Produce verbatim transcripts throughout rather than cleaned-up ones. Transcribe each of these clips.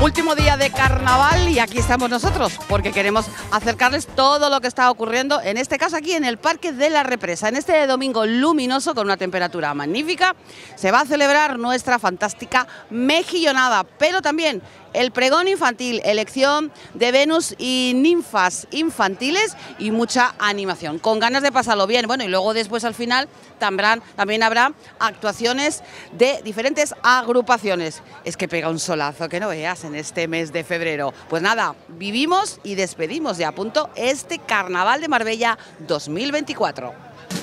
Último día de carnaval y aquí estamos nosotros porque queremos acercarles todo lo que está ocurriendo, en este caso aquí en el Parque de la Represa. En este domingo luminoso con una temperatura magnífica se va a celebrar nuestra fantástica mejillonada, pero también el pregón infantil, elección de Venus y ninfas infantiles y mucha animación, con ganas de pasarlo bien. Bueno, y luego después al final también, también habrá actuaciones de diferentes agrupaciones. Es que pega un solazo que no veas en este mes de febrero. Pues nada, vivimos y despedimos de a punto este Carnaval de Marbella dos mil veinticuatro.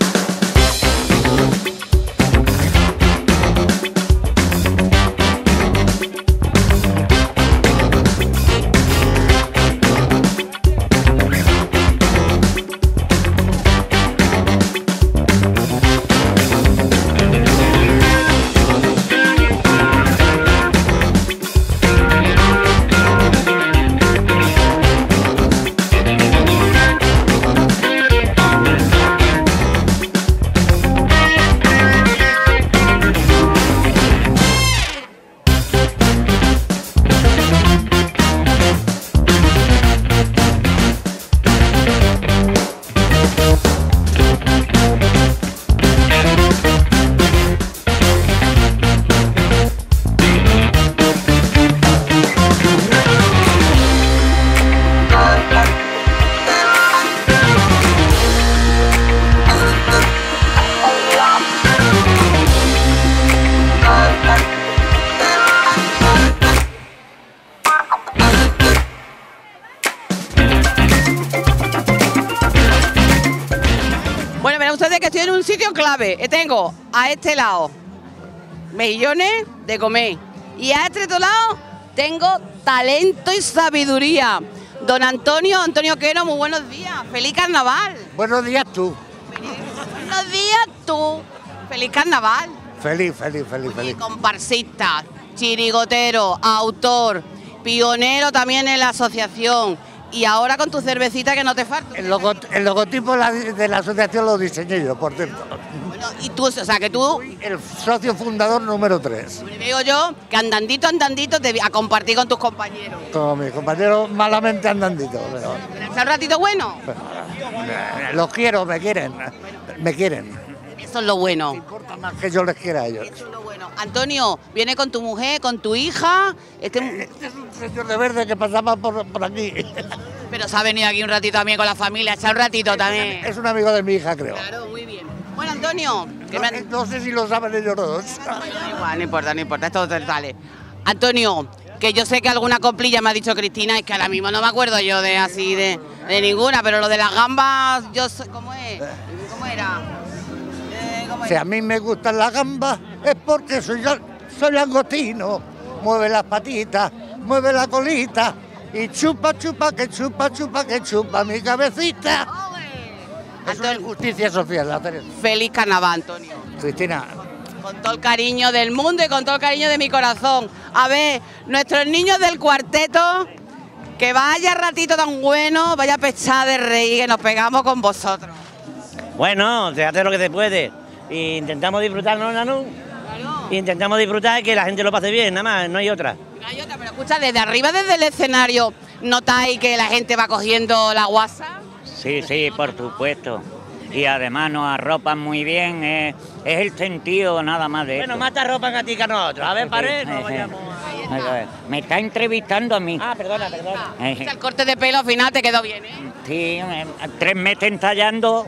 Bueno, verán ustedes que estoy en un sitio clave. Tengo a este lado mejillones de comer y a este otro lado tengo talento y sabiduría. Don Antonio, Antonio Quero, muy buenos días. ¡Feliz carnaval! Buenos días tú. Buenos días tú. ¡Feliz carnaval! Feliz, feliz, feliz, feliz. Comparsista, chirigotero, autor, pionero también en la asociación. Y ahora con tu cervecita que no te falta. El, logo, el logotipo de la, de la asociación lo diseñé yo, por cierto. Bueno, y tú, o sea, que tú... El socio fundador número tres. Digo yo que andandito, andandito te a compartir con tus compañeros. Con mis compañeros malamente andandito. Pero, ¿Es un ratito bueno? Pero, los quiero, me quieren, me quieren. Eso es lo bueno. No importa más que yo les quiera a ellos. Eso es lo bueno. Antonio, viene con tu mujer, con tu hija. Este... este es un señor de verde que pasaba por, por aquí. Pero se ha venido aquí un ratito también con la familia, echar un ratito también. Es un amigo de mi hija, creo. Claro, muy bien. Bueno, Antonio... Que no, me... no sé si lo saben ellos dos. Igual, no importa, no importa, esto sale. Antonio, que yo sé que alguna coplilla me ha dicho Cristina, es que ahora mismo no me acuerdo yo de así, de, de ninguna, pero lo de las gambas, yo sé, ¿cómo es? ¿Cómo era? Si a mí me gustan las gambas es porque soy, soy langostino. Mueve las patitas, mueve la colita y chupa, chupa, que chupa, chupa, que chupa mi cabecita. Es una injusticia social hacer eso. Feliz carnaval, Antonio. Cristina. Con todo el cariño del mundo y con todo el cariño de mi corazón. A ver, nuestros niños del cuarteto, que vaya ratito tan bueno, vaya pechada de reír, que nos pegamos con vosotros. Bueno, se hace lo que se puede. E intentamos disfrutar, ¿no, Nanu? Claro. Intentamos disfrutar y que la gente lo pase bien, nada más, no hay otra. No hay otra, pero escucha, desde arriba, desde el escenario, ¿notáis que la gente va cogiendo la guasa? Sí, sí, por supuesto. Y además nos arropan muy bien, eh, es el sentido nada más de Bueno, esto. más te arropan a ti que a nosotros. A ver, pared, no vayamos a... Me está entrevistando a mí. Ah, perdona, perdona. O sea, el corte de pelo al final te quedó bien, ¿eh? Sí, eh, tres meses ensayando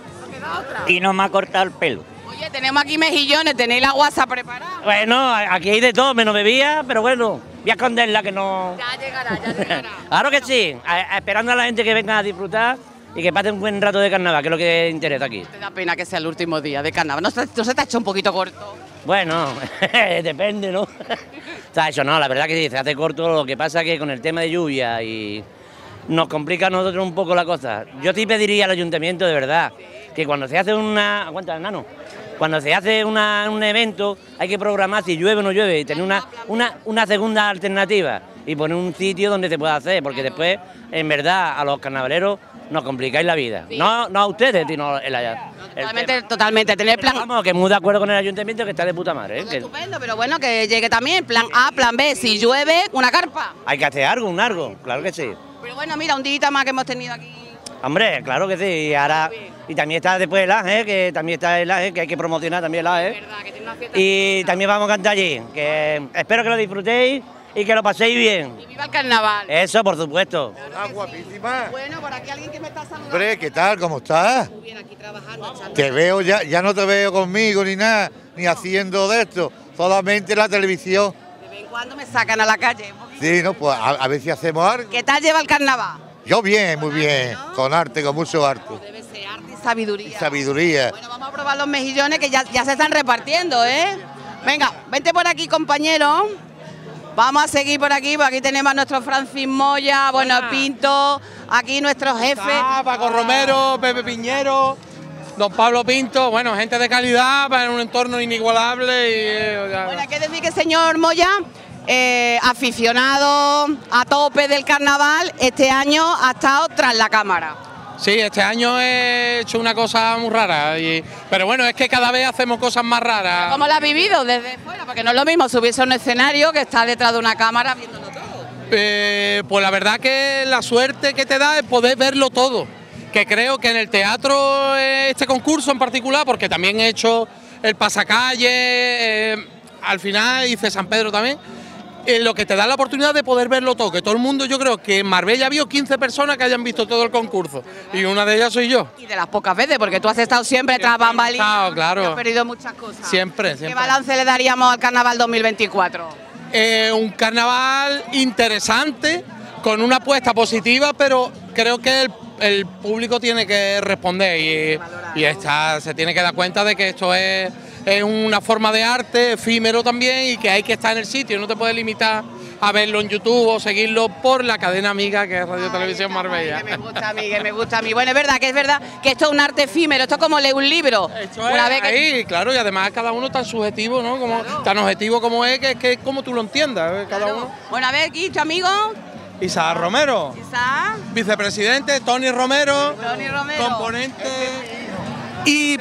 y no me ha cortado el pelo. Oye, tenemos aquí mejillones, ¿tenéis la guasa preparada? Bueno, aquí hay de todo, menos bebía, pero bueno, voy a esconderla que no... Ya llegará, ya llegará. Claro que sí, a, a, esperando a la gente que venga a disfrutar y que pase un buen rato de carnaval, que es lo que interesa aquí. Te da pena que sea el último día de carnaval, ¿no, no se te ha hecho un poquito corto? Bueno, depende, ¿no? O sea, eso no, la verdad que sí, se hace corto, lo que pasa que con el tema de lluvia y nos complica a nosotros un poco la cosa. Yo sí pediría al ayuntamiento, de verdad, que cuando se hace una... Aguanta, nano. Cuando se hace una, un evento hay que programar si llueve o no llueve y tener una, una, una segunda alternativa y poner un sitio donde se pueda hacer, porque después, en verdad, a los carnavaleros nos complicáis la vida. Sí. No, no a ustedes, sino el, el Totalmente, totalmente, tener plan... Pero vamos, que muy de acuerdo con el ayuntamiento, que está de puta madre. ¿eh? Que... Estupendo, pero bueno, que llegue también plan A, plan B, si llueve, una carpa. Hay que hacer algo, un algo, claro que sí. Pero bueno, mira, un día más que hemos tenido aquí. Hombre, claro que sí, y ahora... Y también está después el A G E, que también está el A G E, que hay que promocionar también el A G E. Es verdad, que tiene una fiesta. Y también vamos a cantar allí, que espero que lo disfrutéis y que lo paséis bien. Y viva el carnaval. Eso, por supuesto. Hola, guapísima. Bueno, por aquí alguien que me está saludando. Hombre, ¿qué tal? ¿Cómo estás? Muy bien, aquí trabajando. Te veo ya, ya no te veo conmigo ni nada, ni haciendo de esto, solamente la televisión. De vez en cuando me sacan a la calle. Sí, no, pues a, a ver si hacemos algo. ¿Qué tal lleva el carnaval? Yo bien, muy bien, con arte, con mucho arte. Debe ser arte y sabiduría. Y sabiduría. Bueno, vamos a probar los mejillones que ya, ya se están repartiendo, ¿eh? Venga, vente por aquí, compañero. Vamos a seguir por aquí, porque aquí tenemos a nuestro Francis Moya, bueno, Hola. Pinto, aquí nuestro jefe. Ah, Paco Romero, Pepe Piñero, don Pablo Pinto, bueno, gente de calidad para un entorno inigualable. Y, eh, ya- Bueno, hay que decir que el señor Moya, eh, aficionado a tope del carnaval, este año ha estado tras la cámara. Sí, este año he hecho una cosa muy rara, y- pero bueno, es que cada vez hacemos cosas más raras. ¿Cómo lo has vivido desde fuera? Porque no es lo mismo subirse a un escenario que estar detrás de una cámara viéndolo todo. Eh, pues la verdad que la suerte que te da es poder verlo todo, que creo que en el teatro, eh, este concurso en particular, porque también he hecho el pasacalle, eh, al final hice San Pedro también, eh, lo que te da la oportunidad de poder verlo todo, que todo el mundo, yo creo que en Marbella ha habido quince personas que hayan visto todo el concurso, y una de ellas soy yo. Y de las pocas veces, porque tú has estado siempre tras Siempre he bambalinas. estado, claro. y has perdido muchas cosas. Siempre, ¿Qué siempre. balance le daríamos al carnaval dos mil veinticuatro? Eh, un carnaval interesante, con una apuesta positiva, pero creo que el, el público tiene que responder y, y está, se tiene que dar cuenta de que esto es, es una forma de arte efímero también y que hay que estar en el sitio, no te puedes limitar a verlo en YouTube o seguirlo por la cadena amiga que es Radio Televisión Marbella. Que me gusta a mí, que me gusta a mí. Bueno, es verdad que es verdad que esto es un arte efímero, esto es como leer un libro. Esto Una es vez que... ahí, claro, y además cada uno tan subjetivo, ¿no? Como, tan objetivo como es, que es que es como tú lo entiendas, ¿eh? Cada Claro. uno. Bueno, a ver, aquí tu amigo, Isaac Romero, Isaac, vicepresidente, Tony Romero, Tony Romero. componente y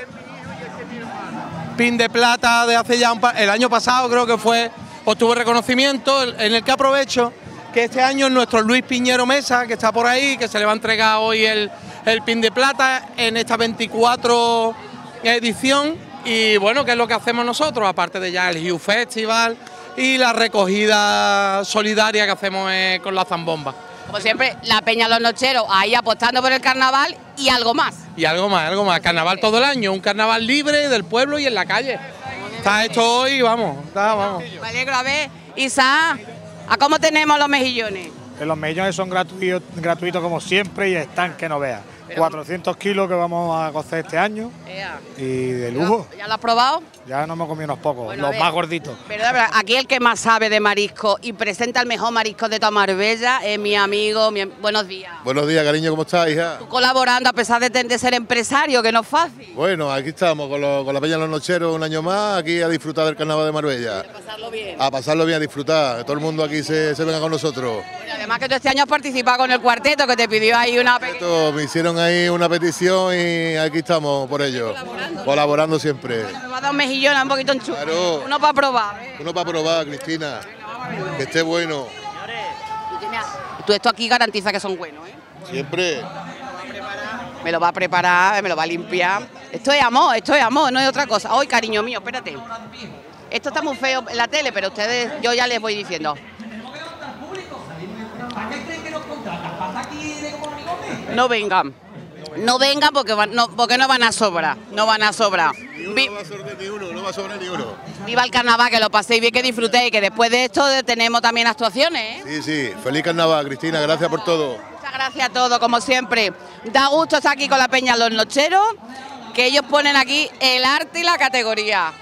pin de plata de hace ya un pa- el año pasado creo que fue, obtuvo reconocimiento, el- en el que aprovecho que este año nuestro Luis Piñero Mesa, que está por ahí, que se le va a entregar hoy el, el pin de plata en esta veinticuatro edición, y bueno, que es lo que hacemos nosotros, aparte de ya el Hugh Festival y la recogida solidaria que hacemos eh, con la zambomba. Como siempre, la Peña Los Nocheros ahí apostando por el carnaval y algo más. Y algo más, algo más. Carnaval todo el año, un carnaval libre del pueblo y en la calle. Está esto hoy, vamos, está, vamos. Me alegro. A ver, Isaac, ¿a cómo tenemos los mejillones? Que los mejillones son gratuitos, gratuitos como siempre y están que no veas. cuatrocientos kilos que vamos a cocer este año Ea. y de lujo. ¿Ya lo has probado? Ya no me comí unos pocos, Bueno, a los ver. más gorditos. Pero de verdad, aquí el que más sabe de marisco y presenta el mejor marisco de toda Marbella es mi amigo. Mi... Buenos días. Buenos días, cariño, ¿cómo estás, hija? Tú colaborando a pesar de, ten- de ser empresario, que no es fácil. Bueno, aquí estamos con, lo- con la Peña de los Nocheros un año más, aquí a disfrutar del carnaval de Marbella. Pasarlo bien. A pasarlo bien, a disfrutar, que todo el mundo aquí se, se venga con nosotros. Bueno, además que tú este año has participado con el cuarteto, que te pidió ahí una pequeña... Esto, me hicieron ahí una petición y aquí estamos por ello. Colaborando. Colaborando siempre. Me va a dar un mejillón un poquito enchufe. Claro. Uno para probar. ¿eh? Uno para probar, Cristina. Que esté bueno. Tú, tienes- tú esto aquí garantiza que son buenos, ¿eh? Siempre. Me lo va a preparar, me lo va a limpiar. Esto es amor, esto es amor, no es otra cosa. Ay, cariño mío, espérate. Esto está muy feo en la tele, pero ustedes, yo ya les voy diciendo. No vengan. No vengan porque, van- no, porque no van a sobrar. No van a sobrar. Ni uno Vi- no va a sobrar ni uno, no va a sobrar ni uno. viva el carnaval, que lo paséis bien, que disfrutéis, que después de esto tenemos también actuaciones, ¿eh? Sí, sí. Feliz carnaval, Cristina, gracias por todo. Muchas gracias a todos, como siempre. Da gusto estar aquí con la Peña Los Nocheros, que ellos ponen aquí el arte y la categoría.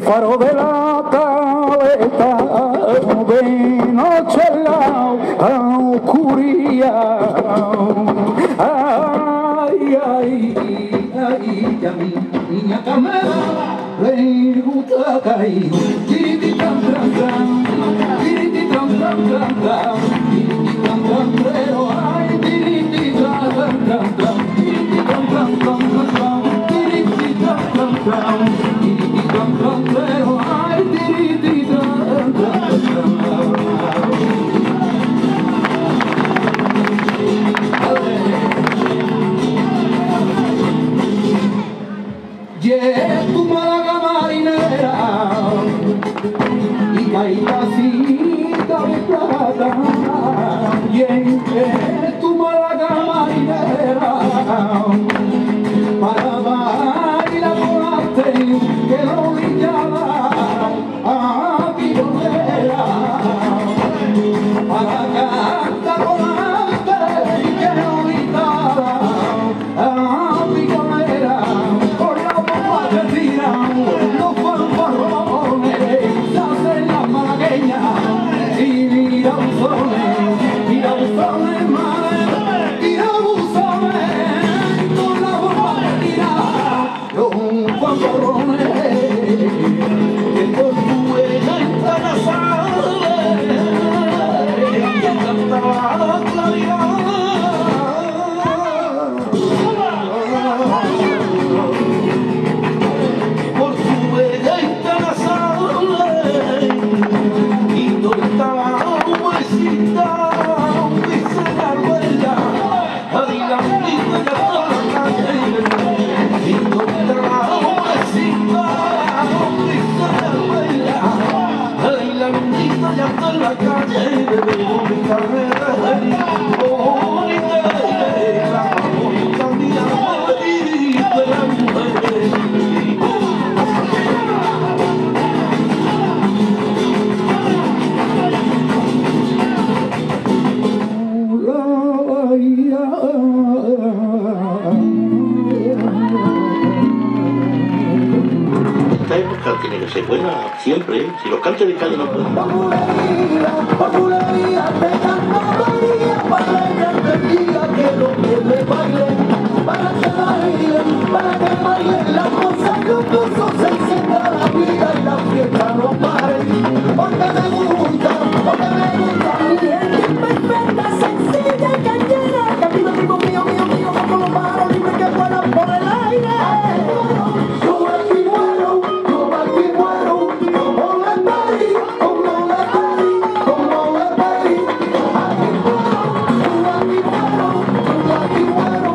faro de la caleta, de noche al lado, a oscuridad. Ay, ay, ay, a mi niña Carmela le gusta caer. Tiriti tran tran tran, tiriti tran tran tran tran, tiriti tran tran tran, ay, tiriti tran tran tran tran, tiriti tran tran tran tran, tiriti tran tran tran, tiriti tran tran tran, ay, tiriti tran tran tran. Yeah, tu Málaga marinera y caídacita de plata. Yeah, tu Málaga marinera para bailar volante que lo brillaba a pionera para cantar volante que lo gritaba a pionera. Los fanfarrones se hacen las malagueñas y mira buzones, mira buzones, madre, mira buzones, con la bomba que tira los fanfarrones, que por tu huella está la sangre, y cantaba la claridad. Tiene que ser buena siempre, ¿eh? Si los cantes de calle no pueden. Para que bailen, para que bailen, la cosa que un curso se encienda la vida y la fiesta no pare. Porque me gusta, porque me gusta mi gente perfecta, sencilla y cañera. Que vive vivo mío, mío, mío, como los pájaros libres que vuelan por el aire. Yo aquí muero, yo aquí muero, como le pedí, como le pedí, como le pedí. Aquí muero, yo aquí muero, yo aquí muero.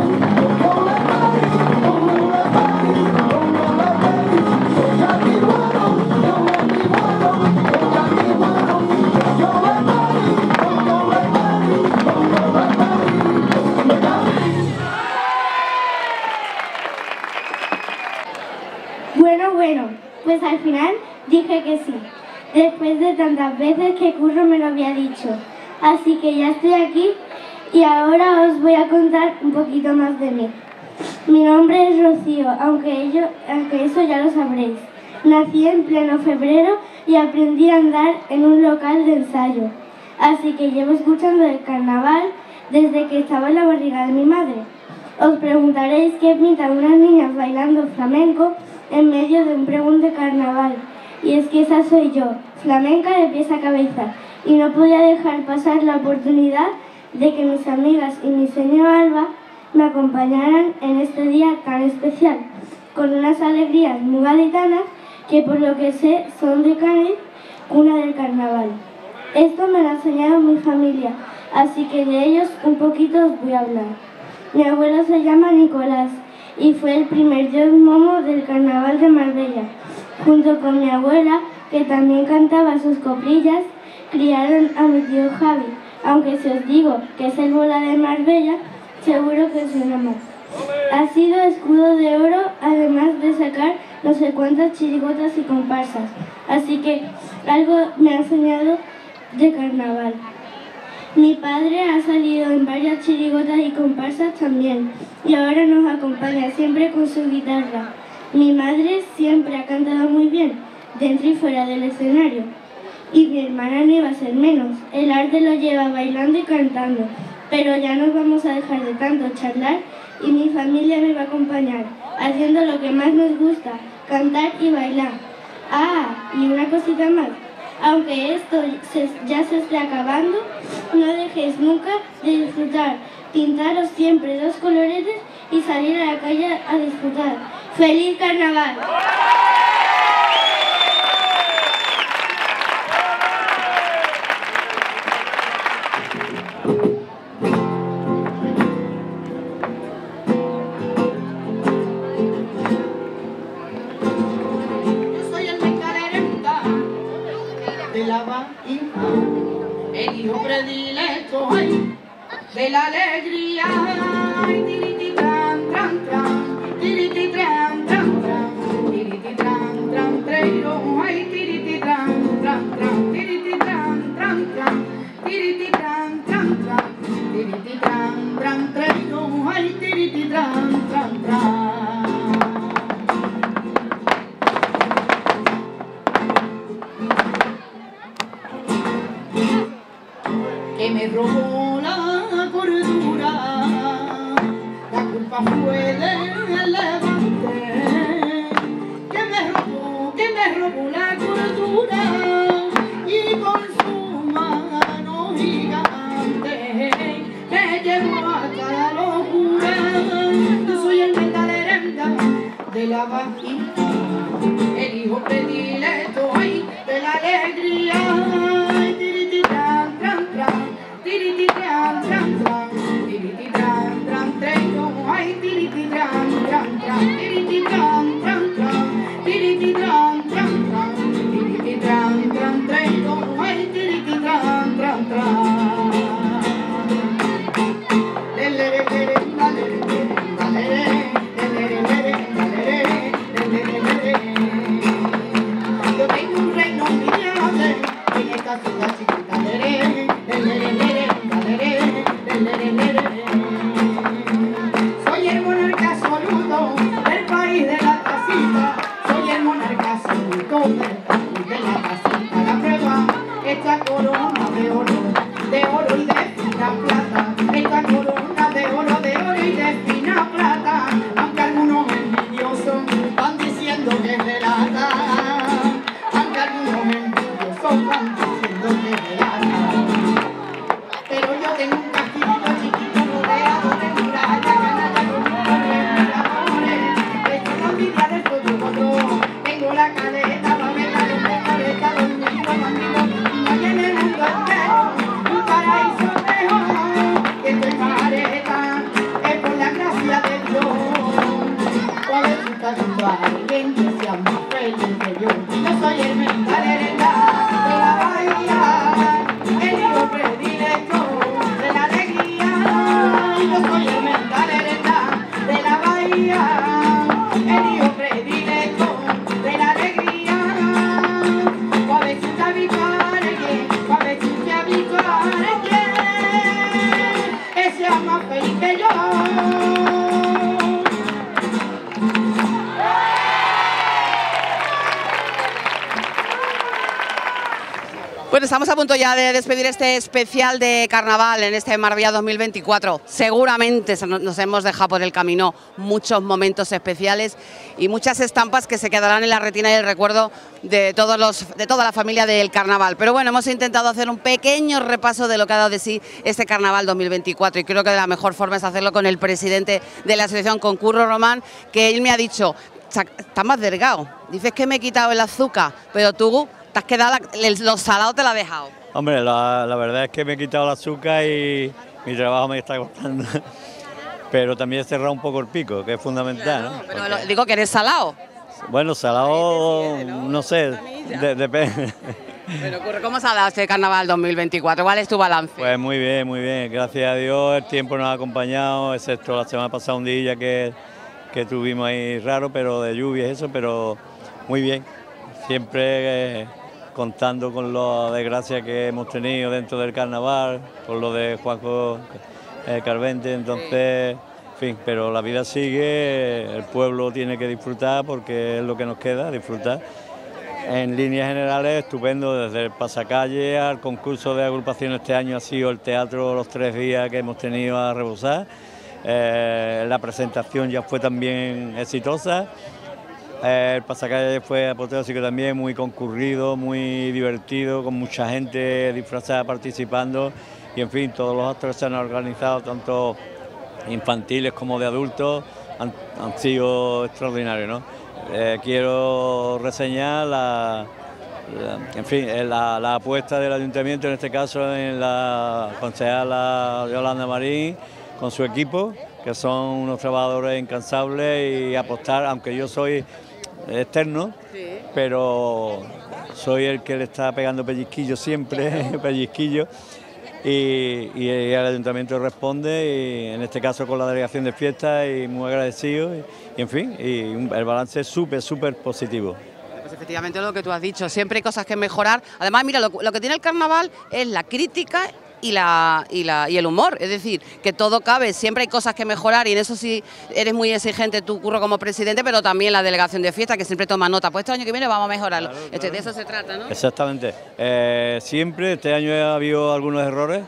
Bueno, bueno, pues al final dije que sí, después de tantas veces que Curro me lo había dicho. Así que ya estoy aquí y ahora os voy a contar un poquito más de mí. Mi nombre es Rocío, aunque, ello, aunque eso ya lo sabréis. Nací en pleno febrero y aprendí a andar en un local de ensayo. Así que llevo escuchando el carnaval desde que estaba en la barriga de mi madre. Os preguntaréis qué pintan unas niñas bailando flamenco en medio de un pregón de carnaval. Y es que esa soy yo, flamenca de pies a cabeza. Y no podía dejar pasar la oportunidad de que mis amigas y mi señor Alba me acompañaran en este día tan especial, con unas alegrías muy gaditanas que por lo que sé son de Cádiz, cuna del carnaval. Esto me lo ha enseñado mi familia, así que de ellos un poquito os voy a hablar. Mi abuelo se llama Nicolás y fue el primer dios momo del carnaval de Marbella. Junto con mi abuela, que también cantaba sus coplillas, criaron a mi tío Javi, aunque si os digo que es el bola de Marbella, seguro que suena más. Ha sido escudo de oro, además de sacar no sé cuántas chirigotas y comparsas. Así que algo me ha enseñado de carnaval. Mi padre ha salido en varias chirigotas y comparsas también, y ahora nos acompaña siempre con su guitarra. Mi madre siempre ha cantado muy bien, dentro y fuera del escenario. Y mi hermana no iba a ser menos. El arte lo lleva bailando y cantando. Pero ya nos vamos a dejar de tanto charlar y mi familia me va a acompañar, haciendo lo que más nos gusta, cantar y bailar. Ah, y una cosita más. Aunque esto se, ya se esté acabando, no dejéis nunca de disfrutar. Pintaros siempre dos coloretes y salir a la calle a disfrutar. ¡Feliz Carnaval! El hijo predilecto ay, de la alegría, ay, tiriti tran tran tran, tiriti tran tran tran, tiriti tran tran treiro, ay, tiriti tran tran tran, tiriti tran tran tran, tiriti tran tran tran, tiriti tran tran treiro, ay, tiriti tran tran tran. Que me robó la cordura, la culpa fue del levante. Que me robó, que me robó la cordura y con su mano gigante me llevó a cada locura. Yo soy el metalerenda de la vagina, el hijo predilecto ay, de la alegría. Tiriti tran tran tran, tiriti tran tran treiro, ay, tiriti tran tran tran, tiriti tran tran tran, tiriti tran tran tran, tiriti tran tran treiro, ay, tiriti tran tran tran. Le le le le le le le. Yo tengo un reino brillante en esta ciudad chiquita. Soy el monarca absoluto del país de la tacita. Soy el monarca absoluto del país de la tacita. La prueba, esta corona de oro, de oro y de fina plata. Esta corona de oro, de oro y de fina plata. Aunque algunos envidiosos van diciendo que es de lata. Aunque algunos envidiosos van diciendo que es de lata. Pero yo tengo un castillo chiquito rodeado de murallas, canalla con admiradores. Esto no envidia del todo. Tengo la caleta, la meta, los caleta, los niños, bandidos, y hay en el mundo entero un paraíso mejor. Que estoy careta, es por la gracia de Dios. Pobrecita junto a alguien que sea más feliz que yo. Yo soy el mental heredad de la bahía, el hijo predilecto. Yo soy el mental heredad de la bahía, el hijo predilecto de la alegría. Suavecita vicare, suavecita vicare, ese es más feliz que yo. Bueno, estamos a punto ya de despedir este especial de Carnaval en este Marbella dos mil veinticuatro. Seguramente nos hemos dejado por el camino muchos momentos especiales y muchas estampas que se quedarán en la retina y el recuerdo de, todos los, de toda la familia del Carnaval. Pero bueno, hemos intentado hacer un pequeño repaso de lo que ha dado de sí este Carnaval dos mil veinticuatro y creo que la mejor forma es hacerlo con el presidente de la asociación, con Curro Román, que él me ha dicho, está más delgado, dices que me he quitado el azúcar, pero tú... te has quedado, la, los salados te la has dejado. Hombre, la, la verdad es que me he quitado el azúcar y mi trabajo me está costando. Pero también he cerrado un poco el pico, que es fundamental, claro, ¿no? Pero porque... lo, digo que eres salado. Bueno, salado, ¿no? no sé, depende. Pero, ¿cómo se ha dado este Carnaval dos mil veinticuatro? ¿Cuál es tu balance? Pues muy bien, muy bien. Gracias a Dios el tiempo nos ha acompañado, excepto la semana pasada un día que, que tuvimos ahí raro, pero de lluvia y eso, pero muy bien. Siempre... Eh, contando con la desgracia que hemos tenido dentro del Carnaval, por lo de Juanjo eh, Carvente, entonces, en fin, pero la vida sigue, el pueblo tiene que disfrutar porque es lo que nos queda, disfrutar. en líneas generales, estupendo, desde el pasacalle al concurso de agrupación este año ha sido el teatro los tres días que hemos tenido a rebosar. Eh, la presentación ya fue también exitosa. Eh, el pasacalle fue apoteósico también, muy concurrido, muy divertido, con mucha gente disfrazada participando y en fin, todos los actos que se han organizado, tanto infantiles como de adultos, han, han sido extraordinarios, ¿no? Eh, quiero reseñar la, la, en fin, la, la apuesta del ayuntamiento, en este caso en la concejala Yolanda Marín, con su equipo, que son unos trabajadores incansables y apostar, aunque yo soy externo, sí, pero soy el que le está pegando pellizquillo siempre, pellizquillo, y, y el ayuntamiento responde, y en este caso con la delegación de fiestas, y muy agradecido, y, y en fin, y un, el balance es súper, súper positivo. Pues efectivamente lo que tú has dicho, siempre hay cosas que mejorar. Además, mira, lo, lo que tiene el carnaval es la crítica y, la, y, la, y el humor, es decir, que todo cabe, siempre hay cosas que mejorar y en eso sí eres muy exigente tú, Curro, como presidente, pero también la delegación de fiesta, que siempre toma nota, pues este año que viene vamos a mejorarlo, claro, claro. Este, de eso se trata, ¿no? Exactamente, eh, siempre, este año ha habido algunos errores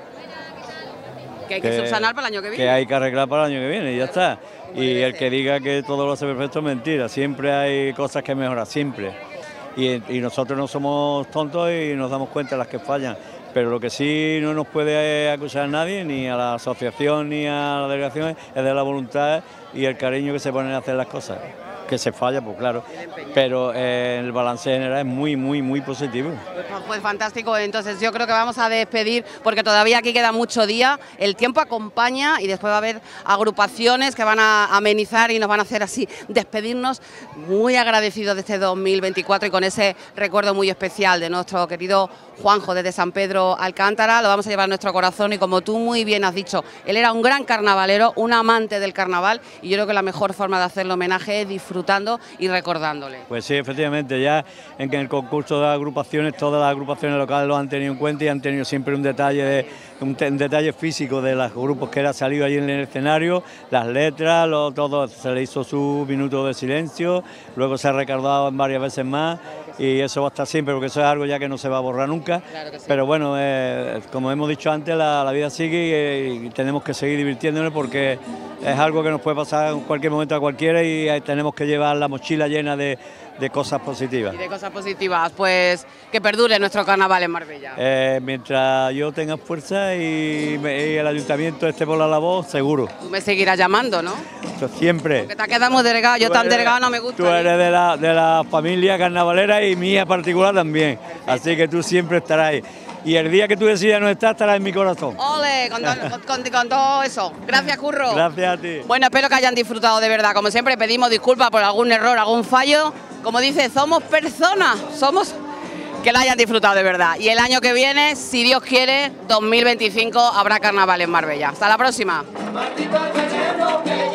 que hay que, que subsanar para el año que viene. Que hay que arreglar para el año que viene y ya está. Y el que diga que todo lo hace perfecto es mentira, siempre hay cosas que mejorar, siempre. Y, y nosotros no somos tontos y nos damos cuenta de las que fallan. Pero lo que sí no nos puede acusar a nadie, ni a la asociación ni a la delegación, es de la voluntad y el cariño que se ponen a hacer las cosas. Que se falla, pues claro, pero eh, el balance general es muy, muy, muy positivo. Pues, pues fantástico, entonces yo creo que vamos a despedir, porque todavía aquí queda mucho día, el tiempo acompaña y después va a haber agrupaciones que van a amenizar y nos van a hacer así despedirnos, muy agradecidos de este dos mil veinticuatro y con ese recuerdo muy especial de nuestro querido Juanjo desde San Pedro Alcántara, lo vamos a llevar a nuestro corazón y como tú muy bien has dicho, él era un gran carnavalero, un amante del carnaval y yo creo que la mejor forma de hacerle homenaje es disfrutar disfrutando y recordándole. Pues sí, efectivamente, ya en que en el concurso de agrupaciones, todas las agrupaciones locales lo han tenido en cuenta y han tenido siempre un detalle de, un, un detalle físico de los grupos que era salido allí en el escenario, las letras, lo, todo, se le hizo su minuto de silencio, luego se ha recordado varias veces más y eso va a estar siempre porque eso es algo ya que no se va a borrar nunca, claro que sí. Pero bueno, eh, como hemos dicho antes, la, la vida sigue y, y tenemos que seguir divirtiéndonos porque es algo que nos puede pasar en cualquier momento a cualquiera y tenemos que llevar la mochila llena de, de cosas positivas. Y de cosas positivas, pues que perdure nuestro carnaval en Marbella. Eh, mientras yo tenga fuerza y, me, y el ayuntamiento esté por la labor, seguro. Tú me seguirás llamando, ¿no? Eso siempre. Porque te has quedado muy delegado, yo tan delegado no me gusta. Tú eres de la, de la familia carnavalera y mía particular también, así que tú siempre estarás ahí. Y el día que tú decidas no estar, estará en mi corazón. ¡Ole! Con, con, con, con todo eso. Gracias, Curro. Gracias a ti. Bueno, espero que hayan disfrutado de verdad. Como siempre, pedimos disculpas por algún error, algún fallo. Como dice, somos personas, somos que la hayan disfrutado de verdad. Y el año que viene, si Dios quiere, dos mil veinticinco, habrá carnaval en Marbella. Hasta la próxima.